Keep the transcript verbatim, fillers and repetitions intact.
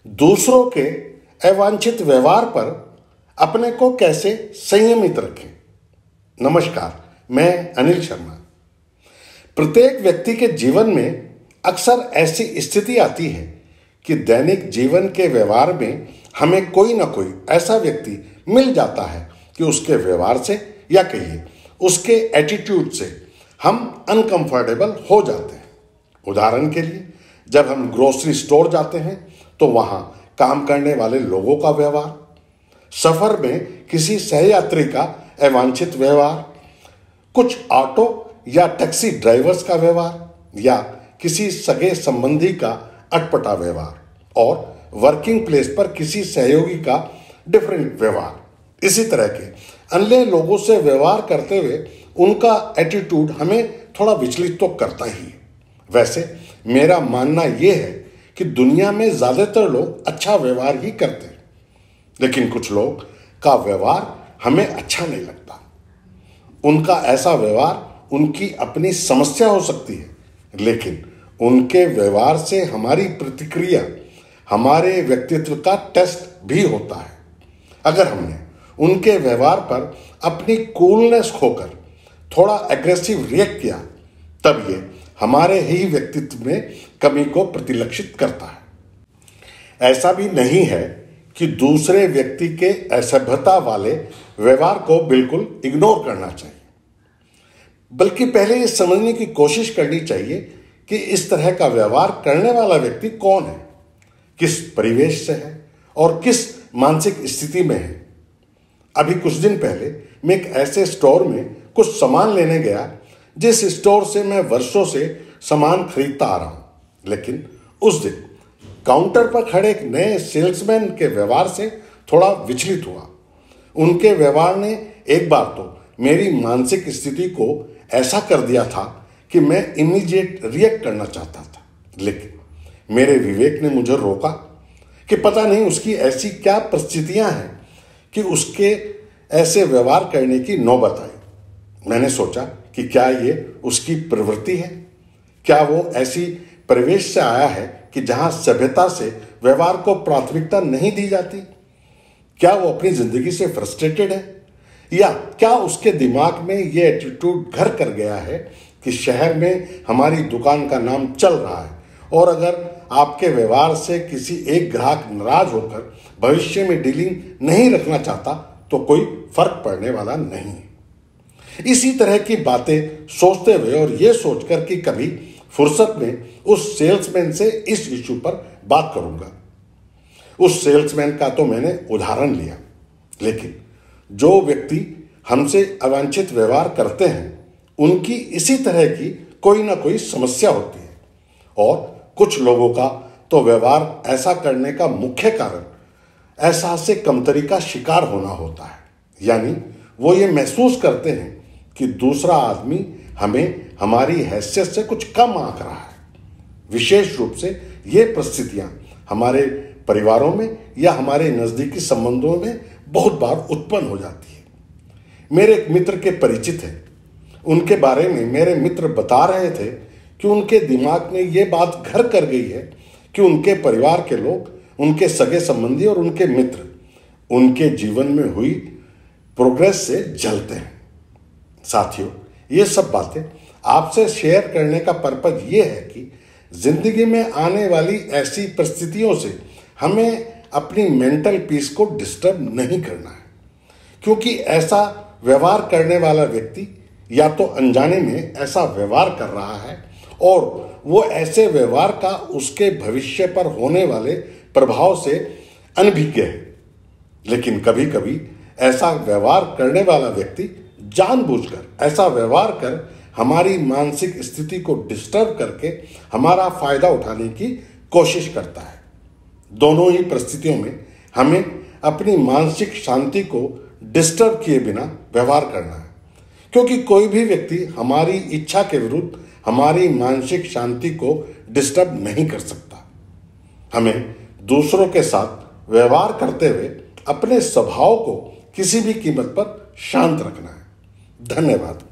दूसरों के अवांछित व्यवहार पर अपने को कैसे संयमित रखें। नमस्कार, मैं अनिल शर्मा। प्रत्येक व्यक्ति के जीवन में अक्सर ऐसी स्थिति आती है कि दैनिक जीवन के व्यवहार में हमें कोई ना कोई ऐसा व्यक्ति मिल जाता है कि उसके व्यवहार से या कहिए उसके एटीट्यूड से हम अनकंफर्टेबल हो जाते हैं। उदाहरण के लिए, जब हम ग्रोसरी स्टोर जाते हैं तो वहाँ काम करने वाले लोगों का व्यवहार, सफर में किसी सहयात्री का अवांछित व्यवहार, कुछ ऑटो या टैक्सी ड्राइवर्स का व्यवहार या किसी सगे संबंधी का अटपटा व्यवहार और वर्किंग प्लेस पर किसी सहयोगी का डिफरेंट व्यवहार, इसी तरह के अन्य लोगों से व्यवहार करते हुए उनका एटीट्यूड हमें थोड़ा विचलित तो करता ही है। वैसे मेरा मानना यह है कि दुनिया में ज़्यादातर लोग अच्छा व्यवहार ही करते हैं, लेकिन कुछ लोग का व्यवहार हमें अच्छा नहीं लगता। उनका ऐसा व्यवहार उनकी अपनी समस्या हो सकती है, लेकिन उनके व्यवहार से हमारी प्रतिक्रिया हमारे व्यक्तित्व का टेस्ट भी होता है। अगर हमने उनके व्यवहार पर अपनी कूलनेस खोकर थोड़ा एग्रेसिव रिएक्ट किया, तब ये हमारे ही व्यक्तित्व में कमी को प्रतिलक्षित करता है। ऐसा भी नहीं है कि दूसरे व्यक्ति के असभ्यता वाले व्यवहार को बिल्कुल इग्नोर करना चाहिए, बल्कि पहले ये समझने की कोशिश करनी चाहिए कि इस तरह का व्यवहार करने वाला व्यक्ति कौन है, किस परिवेश से है और किस मानसिक स्थिति में है। अभी कुछ दिन पहले मैं एक ऐसे स्टोर में कुछ सामान लेने गया जिस स्टोर से मैं वर्षों से सामान खरीदता आ रहा हूं, लेकिन उस दिन काउंटर पर खड़े एक नए सेल्समैन के व्यवहार से थोड़ा विचलित हुआ। उनके व्यवहार ने एक बार तो मेरी मानसिक स्थिति को ऐसा कर दिया था कि मैं इमीडिएट रिएक्ट करना चाहता था, लेकिन मेरे विवेक ने मुझे रोका कि पता नहीं उसकी ऐसी क्या परिस्थितियां हैं कि उसके ऐसे व्यवहार करने की नौबत आई। मैंने सोचा कि क्या ये उसकी प्रवृत्ति है, क्या वो ऐसी परिवेश से आया है कि जहां सभ्यता से व्यवहार को प्राथमिकता नहीं दी जाती, क्या वो अपनी जिंदगी से फ्रस्ट्रेटेड है, या क्या उसके दिमाग में ये एटीट्यूड घर कर गया है कि शहर में हमारी दुकान का नाम चल रहा है और अगर आपके व्यवहार से किसी एक ग्राहक नाराज होकर भविष्य में डीलिंग नहीं रखना चाहता तो कोई फर्क पड़ने वाला नहीं है। इसी तरह की बातें सोचते हुए और ये सोचकर कि कभी फुर्सत में उस सेल्समैन से इस इशू पर बात करूंगा। उस सेल्समैन का तो मैंने उदाहरण लिया, लेकिन जो व्यक्ति हमसे अवांछित व्यवहार करते हैं उनकी इसी तरह की कोई ना कोई समस्या होती है, और कुछ लोगों का तो व्यवहार ऐसा करने का मुख्य कारण एहसास से कमतरी का शिकार होना होता है। यानी वो ये महसूस करते हैं कि दूसरा आदमी हमें हमारी हैसियत से कुछ कम आंक रहा है। विशेष रूप से ये परिस्थितियां हमारे परिवारों में या हमारे नज़दीकी संबंधों में बहुत बार उत्पन्न हो जाती है। मेरे एक मित्र के परिचित हैं, उनके बारे में मेरे मित्र बता रहे थे कि उनके दिमाग में ये बात घर कर गई है कि उनके परिवार के लोग, उनके सगे संबंधी और उनके मित्र उनके जीवन में हुई प्रोग्रेस से जलते हैं। साथियों, ये सब बातें आपसे शेयर करने का पर्पज ये है कि जिंदगी में आने वाली ऐसी परिस्थितियों से हमें अपनी मेंटल पीस को डिस्टर्ब नहीं करना है, क्योंकि ऐसा व्यवहार करने वाला व्यक्ति या तो अनजाने में ऐसा व्यवहार कर रहा है और वो ऐसे व्यवहार का उसके भविष्य पर होने वाले प्रभाव से अनभिज्ञ है। लेकिन कभी कभी ऐसा व्यवहार करने वाला व्यक्ति जानबूझकर ऐसा व्यवहार कर हमारी मानसिक स्थिति को डिस्टर्ब करके हमारा फायदा उठाने की कोशिश करता है। दोनों ही परिस्थितियों में हमें अपनी मानसिक शांति को डिस्टर्ब किए बिना व्यवहार करना है, क्योंकि कोई भी व्यक्ति हमारी इच्छा के विरुद्ध हमारी मानसिक शांति को डिस्टर्ब नहीं कर सकता। हमें दूसरों के साथ व्यवहार करते हुए अपने स्वभाव को किसी भी कीमत पर शांत रखना है। धन्यवाद।